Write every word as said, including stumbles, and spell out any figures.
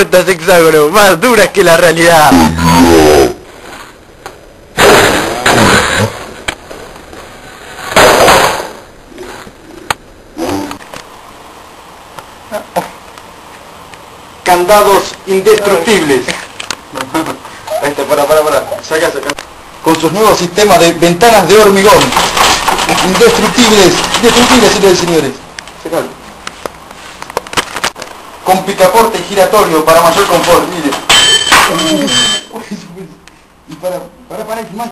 puertas hexágono, más duras que la realidad. Candados indestructibles. Este, para, para, para, saca, saca. Con sus nuevos sistemas de ventanas de hormigón. Indestructibles, indestructibles, señores y señores. Con picaporte giratorio para mayor confort, mire. Y para, para, para,